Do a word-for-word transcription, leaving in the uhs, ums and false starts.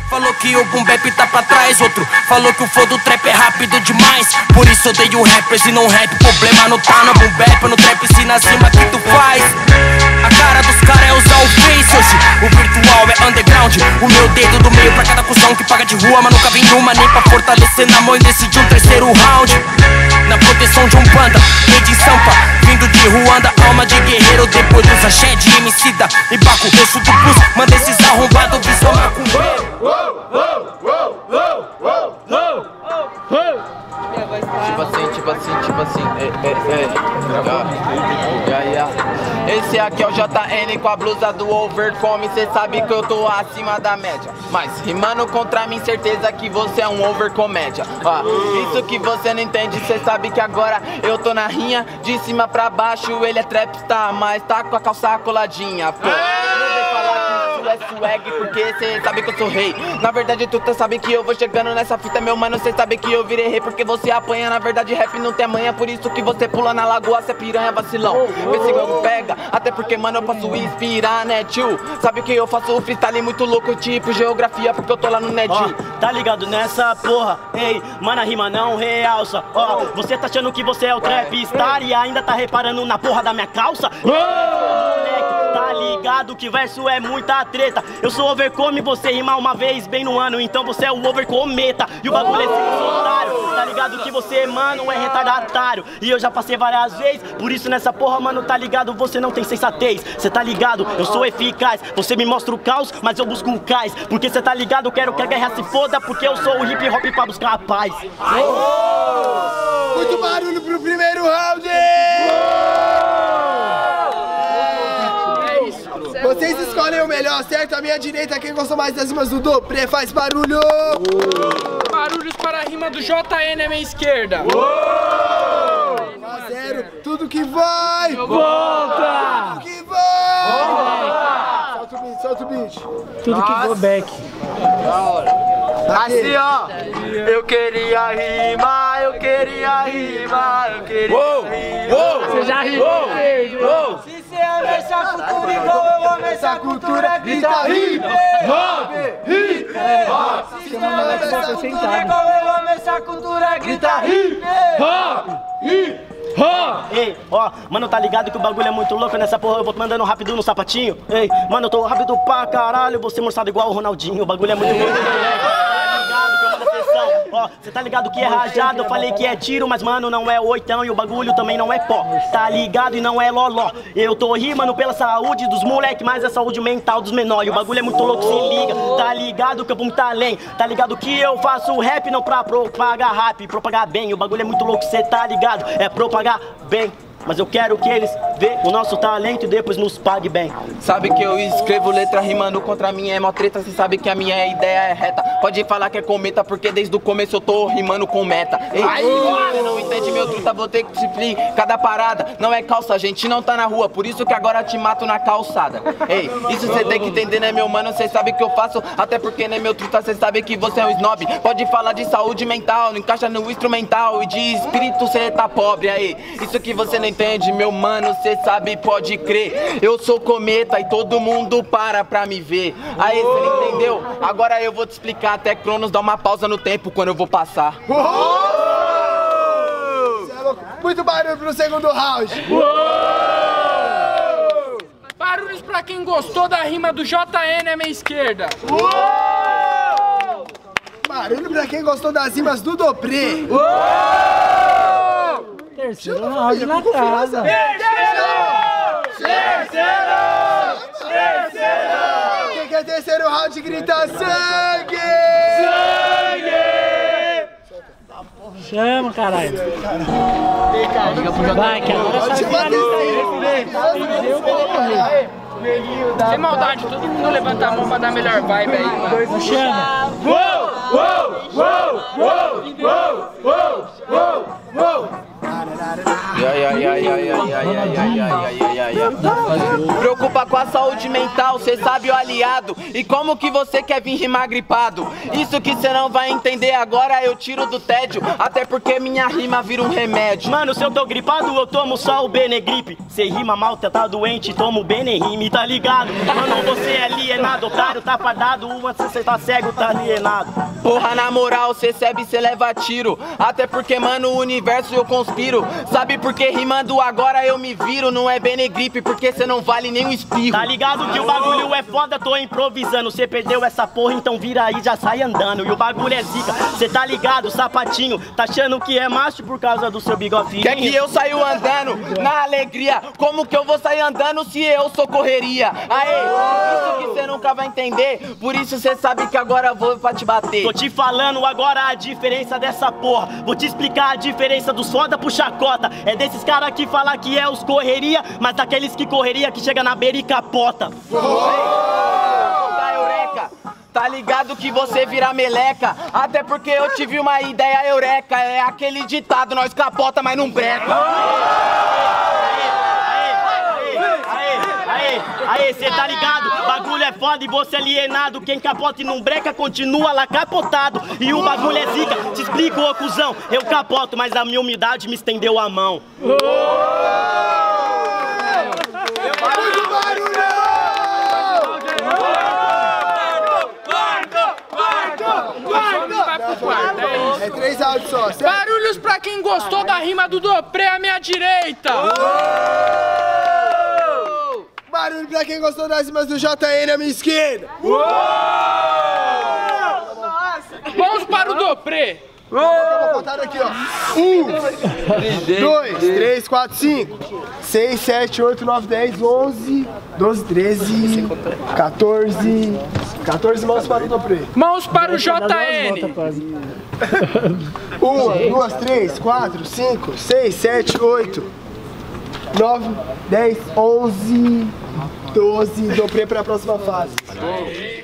falou que o boom bap tá pra trás. Outro falou que o flow do trap é rápido demais. Por isso odeio rappers e não rap. Problema não tá no boom bap, no trap se na cima que tu faz. A cara dos caras é usar o face hoje. O virtual é underground. O meu dedo do meio pra cada cuzão que paga de rua, mas nunca vem numa nem pra fortalecer na mão e decidir um terceiro round. Na proteção de um panda, rei de Sampa, vindo de Ruanda, alma de guerreiro. Depois dos axé de Emicida e Baco, eu sou do Plus, manda esses arrombados visão macumbeiro. Tipo assim, tipo assim, tipo assim, é, é, é. Yeah, yeah. Esse aqui é o J N com a blusa do Overcome. Cê sabe que eu tô acima da média, mas rimando contra mim, certeza que você é um overcomédia. Ó, isso que você não entende, cê sabe que agora eu tô na rinha. De cima pra baixo, ele é trapstar, mas tá com a calça coladinha. Pô, não vem falar que isso é swag, porque cê sabe que eu sou rei. Na verdade tu tá sabe que eu vou chegando nessa fita, meu mano, cê sabe que eu virei rei. Porque você apanha, na verdade rap não tem manha. Por isso que você pula na lagoa, cê é piranha vacilão. Vê se jogo pega, até porque mano eu posso inspirar, né tio? Sabe que eu faço o freestyle muito louco, tipo geografia, porque eu tô lá no netinho. Oh, tá ligado nessa porra, ei, mano a rima não realça. Ó, oh, você tá achando que você é o trapstar e ainda tá reparando na porra da minha calça? Moleque, tá ligado que verso é muita treta. Eu sou overcome, você rima uma vez bem no ano, então você é o overcometa. E o bagulho é ser otário. Tá ligado que você, mano, é retardatário. E eu já passei várias vezes, por isso nessa porra, mano, tá ligado, você não tem sensatez. Cê tá ligado, eu sou eficaz. Você me mostra o caos, mas eu busco o cais. Porque cê tá ligado, eu quero que a guerra se foda, porque eu sou o hip hop pra buscar a paz. Oh! Muito barulho pro primeiro round! Vocês escolhem o melhor, certo? A minha direita, quem gostou mais das rimas do Dopré, faz barulho! Uh. Barulhos para a rima do J N, à minha esquerda! um a zero, tudo que vai! Volta! Tudo que vai! Volta! Solta o beat, solta o beat! Tudo que go back! Da hora! Assim ó, eu queria rimar, eu queria rimar, eu queria rimar. Você já rimou? Se você ama essa cultura igual eu amo essa cultura, grita hip hop, hip hop. Se você ama essa cultura igual eu amo essa cultura, grita hip hop, hip hop. Ei, ó, mano, tá ligado que o bagulho é muito louco nessa porra, eu vou mandando rápido no sapatinho. Ei, mano, eu tô rápido pra caralho, você moçado igual o Ronaldinho, o bagulho é muito louco. Ó, cê tá ligado que é rajado, eu falei que é tiro, mas mano, não é oitão e o bagulho também não é pó. Tá ligado e não é loló. Eu tô rimando pela saúde dos moleque, mas a saúde mental dos menores. E o bagulho é muito louco, se liga. Tá ligado que eu vou tá além. Tá ligado que eu faço rap não pra propagar rap, propagar bem. O bagulho é muito louco, cê tá ligado, é propagar bem. Mas eu quero que eles vejam o nosso talento e depois nos pague bem. Sabe que eu escrevo letra rimando contra mim é mó treta. Cê sabe que a minha ideia é reta. Pode falar que é cometa, porque desde o começo eu tô rimando com meta. Ei, você não entende meu truta, vou ter que te explicar. Cada parada não é calça, a gente não tá na rua, por isso que agora te mato na calçada. Ei, isso cê tem que entender, né meu mano, cê sabe que eu faço. Até porque, né meu truta, cê sabe que você é um snob. Pode falar de saúde mental, não encaixa no instrumental. E de espírito cê tá pobre, aí. Isso que você não entende, meu mano, cê sabe, pode crer. Eu sou cometa e todo mundo para pra me ver. Aí, cê não entendeu? Agora eu vou te explicar, até Cronos dá uma pausa no tempo quando eu vou passar. Muito barulho pro segundo round. Barulhos pra quem gostou da rima do J N, à minha esquerda. Barulho pra quem gostou das rimas do Dopré. Terceiro round na casa. Terceiro! Terceiro! Terceiro! Quem quer terceiro round grita sangue! Sangue! Chama, caralho. Vai, que agora sai sem maldade, todo mundo levanta a mão pra dar melhor vibe aí, mano. Chama. Uou! Uou! Uou! Uou! Uou! Uou! Uou! Uou! Ai, ai, ai, ai, ai, ai, ai, ai, ai, ai, ai. yeah, yeah. Preocupa com a saúde mental, cê sabe o aliado. E como que você quer vir rimar gripado? Isso que cê não vai entender agora, eu tiro do tédio. Até porque minha rima vira um remédio. Mano, se eu tô gripado, eu tomo só o Benegripe. Cê rima mal, cê tá doente, toma o Benerime, tá ligado? Mano, você é alienado, otário, tá fardado. Uma cê tá cego, tá alienado. Porra, na moral, cê recebe, cê leva tiro. Até porque, mano, o universo eu conspiro. Sabe por que rimando agora eu me viro? Não é Benegripe, porque cê não vale nem um espirro. Tá ligado que o bagulho é foda, tô improvisando. Cê perdeu essa porra, então vira aí, já sai andando. E o bagulho é zica, cê tá ligado, sapatinho. Tá achando que é macho por causa do seu bigodinho? Quer que eu saio andando na alegria? Como que eu vou sair andando se eu sou correria? Aê, isso que cê nunca vai entender. Por isso cê sabe que agora eu vou pra te bater. Tô te falando agora a diferença dessa porra. Vou te explicar a diferença dos foda pro chacota. É desses caras que fala que é os correria, mas daqueles que correria que chega na beira e capota. Tá, eureka. Tá ligado que você vira meleca. Até porque eu tive uma ideia eureka. É aquele ditado, nós capota, mas não breca. Aê, aê, cê tá ligado? Bagulho é foda e você é alienado. Quem capota e não breca continua lá capotado. E o bagulho é zica, te explico, ô cuzão. Eu capoto, mas a minha humildade me estendeu a mão. É três áudios só, certo? Barulhos pra quem gostou da rima do Dopré à minha direita. Barulho pra quem gostou das rimas do J N à minha esquerda. Vamos para o Dopré. Vamos contar aqui, ó. Um, dois, três, quatro, cinco, seis, sete, oito, nove, dez, onze, doze, treze, quatorze. quatorze mãos para o Dopré. Mãos para o J N. Uma, duas, três, quatro, cinco, seis, sete, oito, nove, dez, onze, doze. Dopré para a próxima fase.